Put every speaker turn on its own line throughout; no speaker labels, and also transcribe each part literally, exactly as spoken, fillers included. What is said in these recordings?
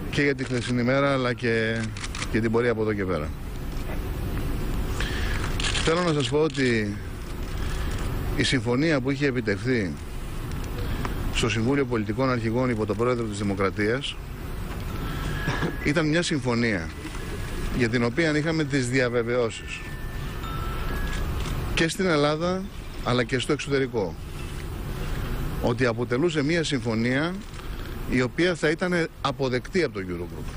και για τη χθεσινή μέρα αλλά και, και την πορεία από εδώ και πέρα. Θέλω να σας πω ότι η συμφωνία που είχε επιτευχθεί στο Συμβούλιο Πολιτικών Αρχηγών υπό τον Πρόεδρο της Δημοκρατίας ήταν μια συμφωνία για την οποία είχαμε τις διαβεβαιώσεις και στην Ελλάδα αλλά και στο εξωτερικό ότι αποτελούσε μια συμφωνία η οποία θα ήταν αποδεκτή από το Eurogroup.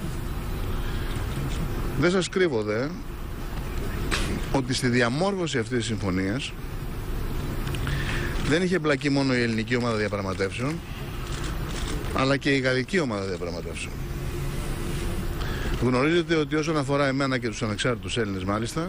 Δεν σας κρύβω δε ότι στη διαμόρφωση αυτής της συμφωνίας δεν είχε εμπλακεί μόνο η ελληνική ομάδα διαπραγματεύσεων αλλά και η γαλλική ομάδα διαπραγματεύσεων. Γνωρίζετε ότι όσον αφορά εμένα και τους ανεξάρτητους Έλληνες μάλιστα,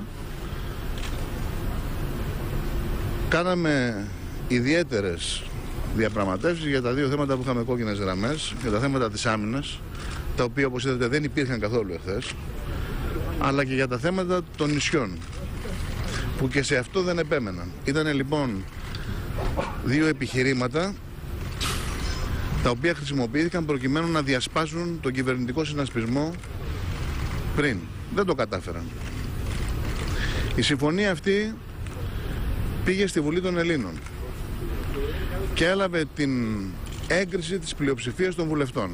κάναμε ιδιαίτερες διαπραγματεύσεις για τα δύο θέματα που είχαμε κόκκινες γραμμές, για τα θέματα της άμυνας, τα οποία όπως είδατε δεν υπήρχαν καθόλου εχθές, αλλά και για τα θέματα των νησιών, που και σε αυτό δεν επέμεναν. Ήταν λοιπόν δύο επιχειρήματα τα οποία χρησιμοποιήθηκαν προκειμένου να διασπάσουν τον κυβερνητικό συνασπισμό πριν. Δεν το κατάφεραν. Η συμφωνία αυτή πήγε στη Βουλή των Ελλήνων και έλαβε την έγκριση της πλειοψηφίας των βουλευτών.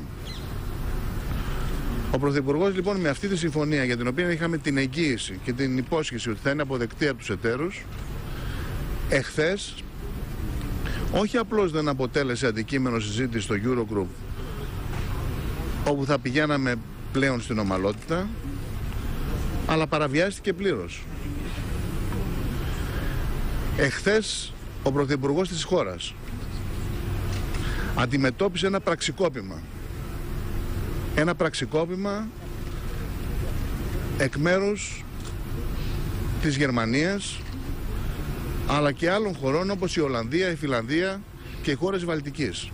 Ο Πρωθυπουργός λοιπόν με αυτή τη συμφωνία, για την οποία είχαμε την εγγύηση και την υπόσχεση ότι θα είναι αποδεκτή από τους εταίρους, εχθές όχι απλώς δεν αποτέλεσε αντικείμενο συζήτηση στο Eurogroup, όπου θα πηγαίναμε πλέον στην ομαλότητα, αλλά παραβιάστηκε πλήρως. Εχθές ο Πρωθυπουργός της χώρας αντιμετώπισε ένα πραξικόπημα. Ένα πραξικόπημα εκ μέρους της Γερμανίας αλλά και άλλων χωρών όπως η Ολλανδία, η Φιλανδία και οι χώρες Βαλτικής.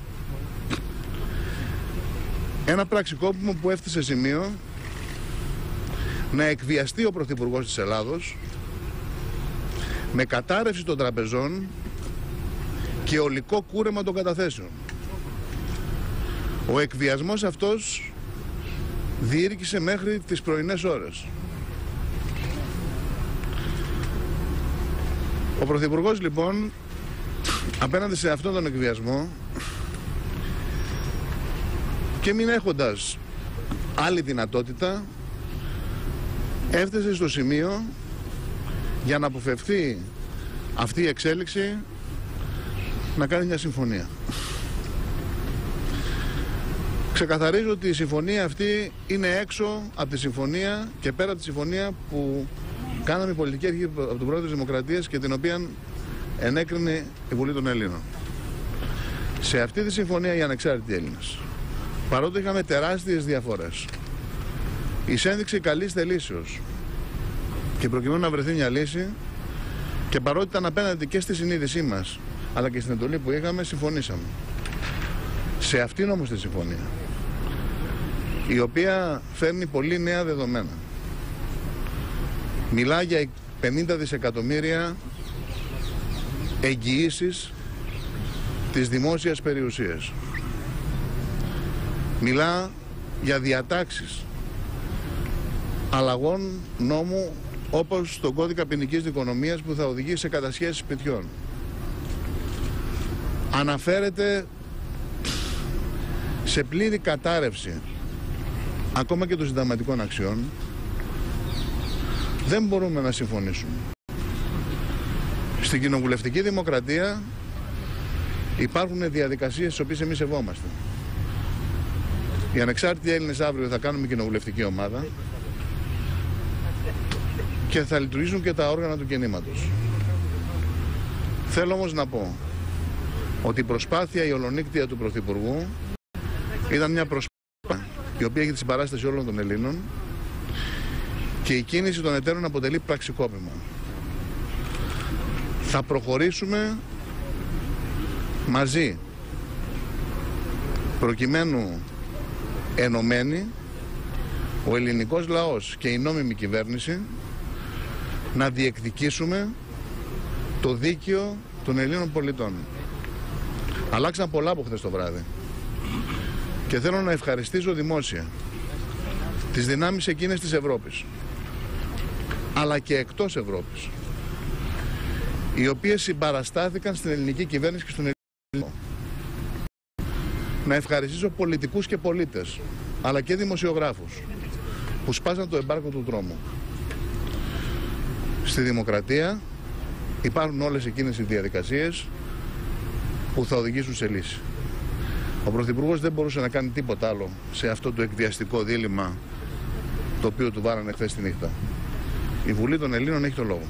Ένα πραξικόπημα που έφτασε σημείο να εκβιαστεί ο Πρωθυπουργός της Ελλάδος με κατάρρευση των τραπεζών και ολικό κούρεμα των καταθέσεων. Ο εκβιασμός αυτός διήρκησε μέχρι τις πρωινές ώρες. Ο Πρωθυπουργός λοιπόν απέναντι σε αυτόν τον εκβιασμό και μην έχοντας άλλη δυνατότητα έφτασε στο σημείο για να αποφευθεί αυτή η εξέλιξη να κάνει μια συμφωνία. Ξεκαθαρίζω ότι η συμφωνία αυτή είναι έξω από τη συμφωνία και πέρα από τη συμφωνία που κάναμε η πολιτική αρχή από τον Πρόεδρο της Δημοκρατίας και την οποία ενέκρινε η Βουλή των Ελλήνων. Σε αυτή τη συμφωνία οι ανεξάρτητοι Έλληνες, παρότι είχαμε τεράστιες διαφορές, εις ένδειξη καλής θελήσεως και προκειμένου να βρεθεί μια λύση και παρότι ήταν απέναντι και στη συνείδησή μας αλλά και στην εντολή που είχαμε, συμφωνήσαμε. Σε αυτήν όμως τη συμφωνία, η οποία φέρνει πολύ νέα δεδομένα, μιλά για πενήντα δισεκατομμύρια εγγυήσεις της δημόσιας περιουσίας. Μιλά για διατάξεις αλλαγών νόμου όπως στον κώδικα ποινικής δικονομίας που θα οδηγήσει σε κατασχέσεις σπιτιών. Αναφέρεται σε πλήρη κατάρρευση ακόμα και των συνταγματικών αξιών. Δεν μπορούμε να συμφωνήσουμε. Στην κοινοβουλευτική δημοκρατία υπάρχουν διαδικασίες τις οποίες εμείς σεβόμαστε. Οι ανεξάρτητοι Έλληνες αύριο θα κάνουμε κοινοβουλευτική ομάδα και θα λειτουργήσουν και τα όργανα του κινήματος. Θέλω όμως να πω ότι η προσπάθεια η ολονύκτια του Πρωθυπουργού ήταν μια προσπάθεια η οποία έχει τη συμπαράσταση όλων των Ελλήνων και η κίνηση των εταίρων αποτελεί πραξικόπημα. Θα προχωρήσουμε μαζί προκειμένου ενωμένοι ο ελληνικός λαός και η νόμιμη κυβέρνηση να διεκδικήσουμε το δίκαιο των Ελλήνων πολιτών. Αλλάξαν πολλά από χθες το βράδυ. Και θέλω να ευχαριστήσω δημόσια τις δυνάμεις εκείνες της Ευρώπης, αλλά και εκτός Ευρώπης, οι οποίες συμπαραστάθηκαν στην ελληνική κυβέρνηση και στον ελληνικό. Να ευχαριστήσω πολιτικούς και πολίτες, αλλά και δημοσιογράφους, που σπάσαν το εμπάργκο του τρόμου. Στη δημοκρατία υπάρχουν όλες εκείνες οι διαδικασίες που θα οδηγήσουν σε λύση. Ο Πρωθυπουργός δεν μπορούσε να κάνει τίποτα άλλο σε αυτό το εκβιαστικό δίλημμα το οποίο του βάρανε χθες τη νύχτα. Η Βουλή των Ελλήνων έχει το λόγο.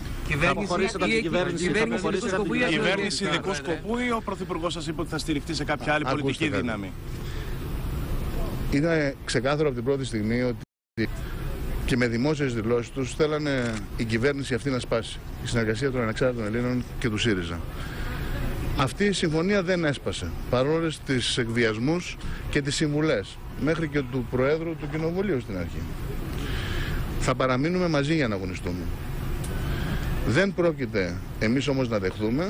Κυβέρνηση ειδικού σκοπού ή ο Πρωθυπουργός σας είπε ότι θα στηριχτεί σε κάποια άλλη
Ακούστε
πολιτική
κάτι.
δύναμη?
Είναι ξεκάθαρο από την πρώτη στιγμή ότι και με δημόσιες δηλώσεις τους θέλανε η κυβέρνηση αυτή να σπάσει. Η συνεργασία των ανεξάρτητων Ελλήνων και του ΣΥΡΙΖΑ. Αυτή η συμφωνία δεν έσπασε, παρόλες τις εκβιασμούς και τις συμβουλές, μέχρι και του Προέδρου του Κοινοβουλίου στην αρχή. Θα παραμείνουμε μαζί για να αγωνιστούμε. Δεν πρόκειται εμείς όμως να δεχθούμε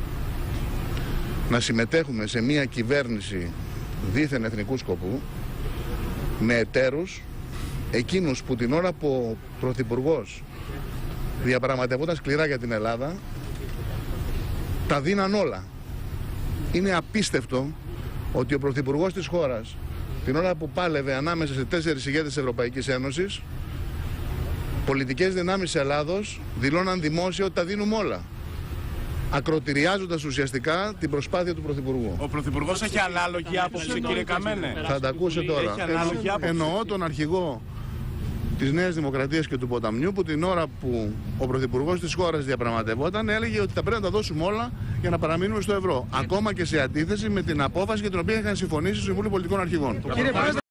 να συμμετέχουμε σε μια κυβέρνηση δίθεν εθνικού σκοπού με εταίρους εκείνους που την ώρα που ο Πρωθυπουργός διαπραγματευόταν σκληρά για την Ελλάδα τα δίναν όλα. Είναι απίστευτο ότι ο Πρωθυπουργός της χώρας την ώρα που πάλευε ανάμεσα σε τέσσερις ηγέτες της Ευρωπαϊκής Ένωσης, πολιτικές δυνάμεις της Ελλάδος δηλώναν δημόσια ότι τα δίνουμε όλα, ακροτηριάζοντας ουσιαστικά την προσπάθεια του Πρωθυπουργού.
Ο Πρωθυπουργός έχει ανάλογη άποψη, κύριε Καμένε?
Θα τα ακούσετε τώρα.
Έχει ανάλογη άποψη.
Εννοώ τον αρχηγό της Νέας Δημοκρατίας και του Ποταμιού, που την ώρα που ο Πρωθυπουργός της χώρας διαπραγματευόταν έλεγε ότι θα πρέπει να τα δώσουμε όλα για να παραμείνουμε στο ευρώ. Ακόμα και σε αντίθεση με την απόφαση για την οποία είχαν συμφωνήσει στο Συμβούλιο Πολιτικών Αρχηγών.